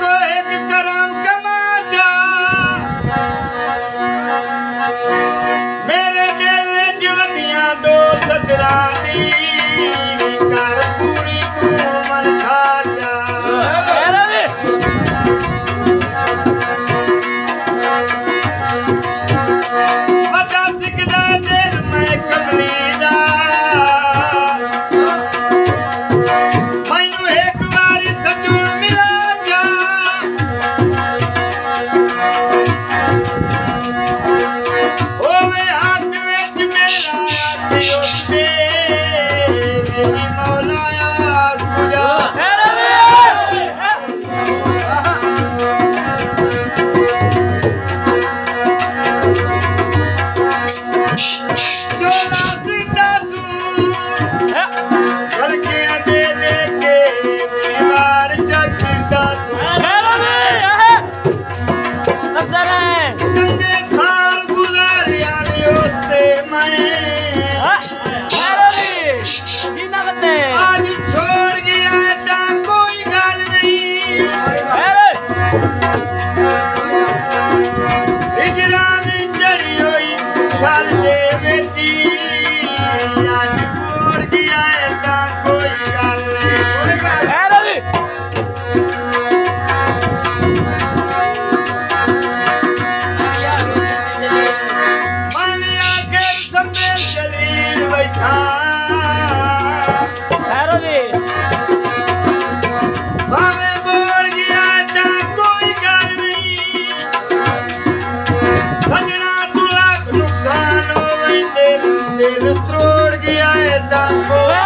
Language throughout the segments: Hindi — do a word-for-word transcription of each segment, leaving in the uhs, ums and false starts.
को एक करम कमा जा मेरे दिल जवदियां दो सदरा दी कर पूरी तू मनसा जा पता सिकदा दिल मैं कमली दा मैनू एक बारी सजून मिला जा होवे हाथ विच मेरा हाथ उसते मेरी मौलाया पूजा चोला सीधा तू गलकियां दे दे के बीमार चकदा तू चंगे साल गुजारिया ने उसते मैं आज छोड़ गया ता कोई गल नहीं हिजरान चढ़ी हुई साल दे बेची आज छोड़ गया ता कोई गल नहीं मन आखिर सबे जलील वैसा भावे बोल गया ता कोई गल नहीं सजना तू लाख नुकसान होवे दिल दिल तोड़ गया ता कोई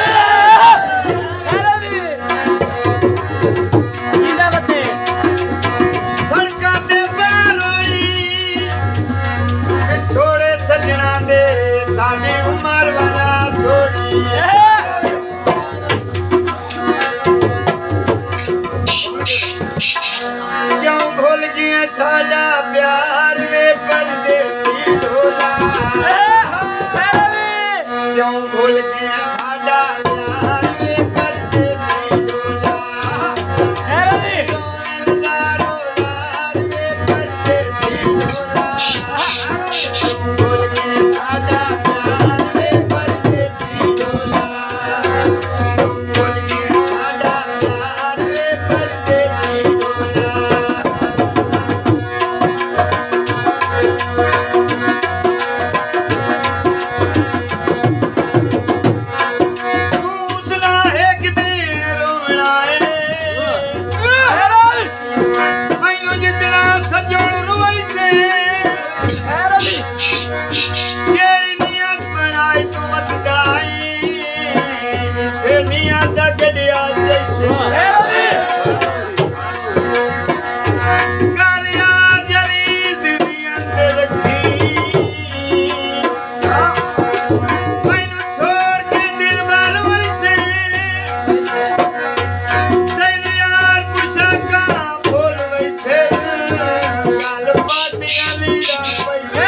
सड़कां ते बालोई ते छोड़े सजना दे साडी उमर वाला छोड़ी क्यों भूल गया साडा प्यार में परदेसी ढोला क्यों भूल गया साडा प्यार में परदेसी ढोला क्यों इंतजारों यार में परदेसी ढोला क्यों भूल गया साडा प्यार में परदेसी ढोला क्यों भूल गया साडा प्यार में परदेसी ढोला कूदना है किते रोना है मैनू जितना सजोड़ रुई से जेड़ी नियत बनाई तू वतदाई से नियत दा गड़िया जैसे गल यार जलील दी अंदर रखी मैनू छोड़ के दिल भर वैसे तैनू यार पुछा का बोल वैसे गल पाटियां लीरा वैसे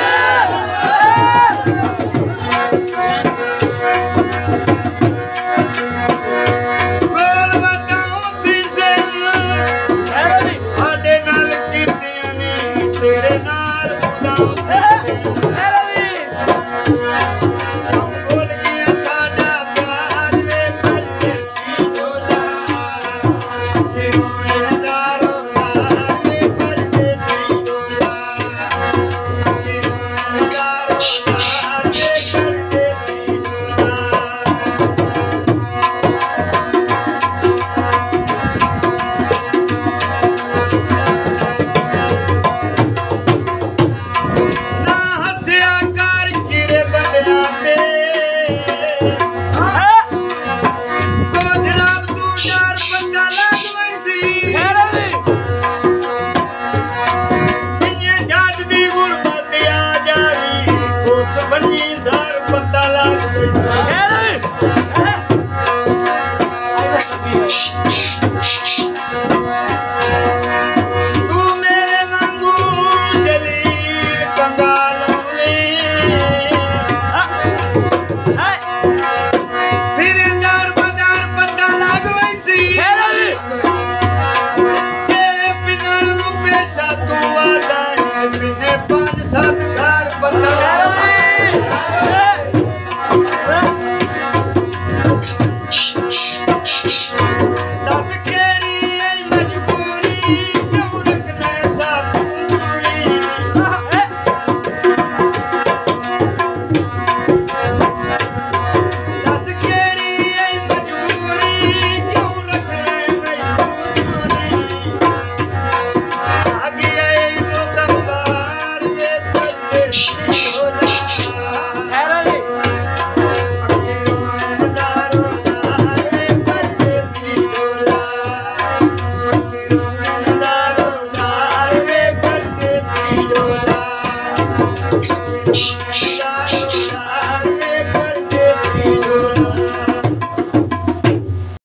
बोल बताऊं थी से साडे नाल कीतियां ने तेरे नाल खुदाऊं थी क्यों भूल गया साडा प्यार में परदेसी ढोला क्यों इंतजारों यार में परदेसी ढोला चारों